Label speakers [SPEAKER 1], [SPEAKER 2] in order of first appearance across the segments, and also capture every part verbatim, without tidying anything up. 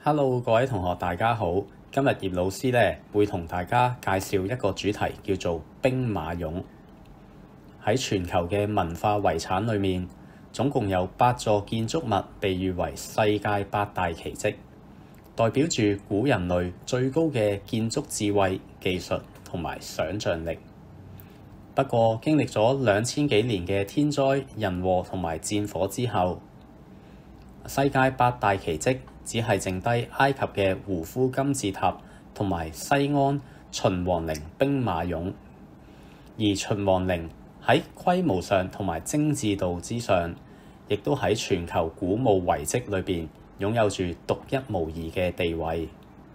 [SPEAKER 1] Hello，各位同學，大家好。今日葉老師咧會同大家介紹一個主題，叫做兵馬俑。喺全球嘅文化遺產裏面，總共有八座建築物被譽為世界八大奇蹟，代表住古人類最高嘅建築智慧、技術同埋想像力。不過，經歷咗兩千幾年嘅天災人禍同埋戰火之後，世界八大奇蹟只係剩低埃及嘅胡夫金字塔同埋西安秦皇陵兵馬俑，而秦皇陵喺規模上同埋精緻度之上，亦都喺全球古墓遺跡裏邊擁有住獨一無二嘅地位。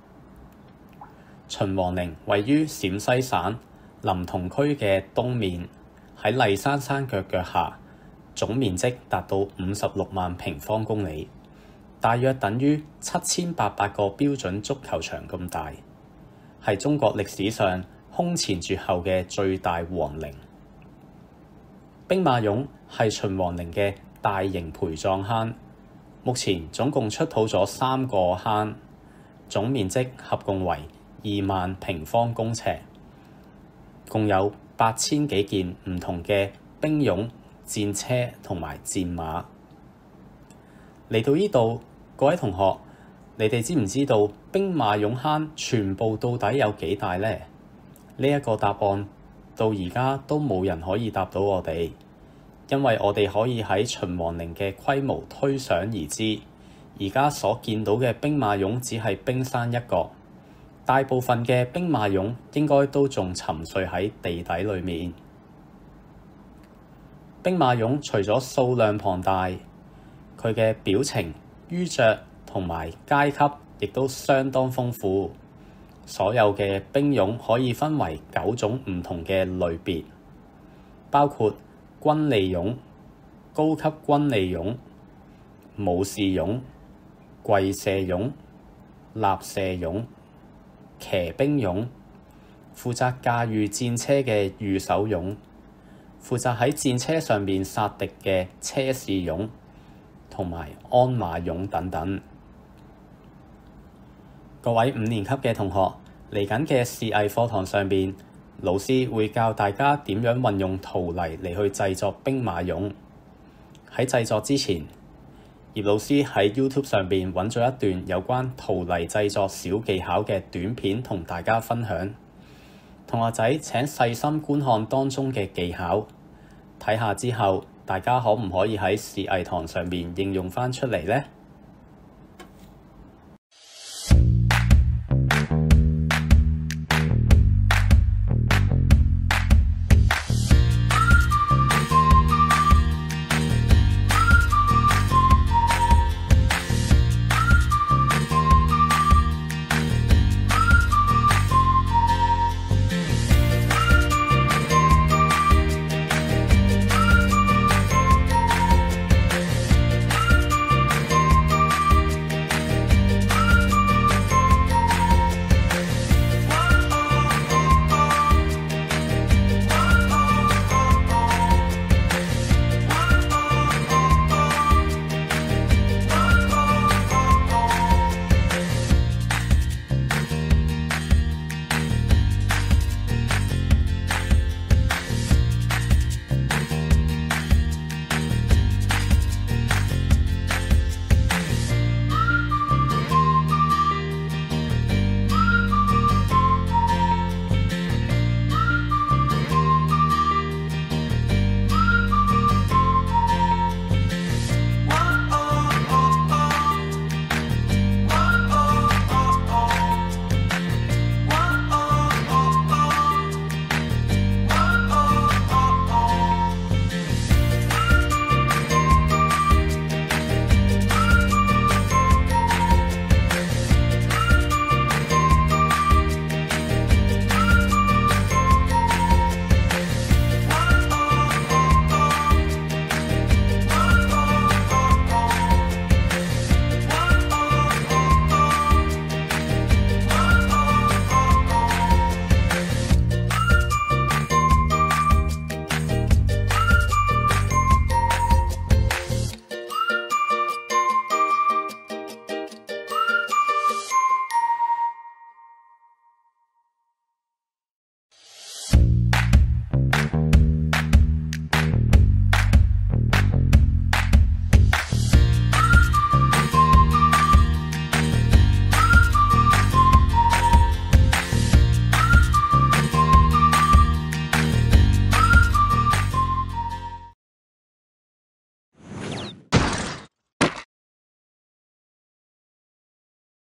[SPEAKER 1] 秦皇陵位於陝西省臨潼區嘅東面，喺麗山山腳腳下，總面積達到五十六萬平方公里，大約等於七千八百個標準足球場咁大，係中國歷史上空前絕後嘅最大皇陵。兵馬俑係秦皇陵嘅大型陪葬坑，目前總共出土咗三個坑，總面積合共為二萬平方公尺，共有八千幾件唔同嘅兵俑、戰車同埋戰馬。嚟到呢度，各位同學，你哋知唔知道兵馬俑坑全部到底有幾大呢？呢一個答案到而家都冇人可以答到我哋，因為我哋可以喺秦皇陵嘅規模推想而知，而家所見到嘅兵馬俑只係冰山一角，大部分嘅兵馬俑應該都仲沉睡喺地底裏面。兵馬俑除咗數量龐大，佢嘅表情、衣着同埋階級亦都相當豐富。所有嘅兵俑可以分為九種唔同嘅類別，包括軍利俑、高級軍利俑、武士俑、跪射俑、立射俑、騎兵俑、負責駕馭戰車嘅御手俑、負責喺戰車上面殺敵嘅車士俑，同埋鞍馬俑等等。各位五年級嘅同學，嚟緊嘅視藝課堂上邊，老師會教大家點樣運用陶泥嚟去製作兵馬俑。喺製作之前，葉老師喺 YouTube 上邊揾咗一段有關陶泥製作小技巧嘅短片同大家分享。同學仔請細心觀看當中嘅技巧，睇下之後，大家可唔可以喺視藝堂上邊應用返出嚟呢？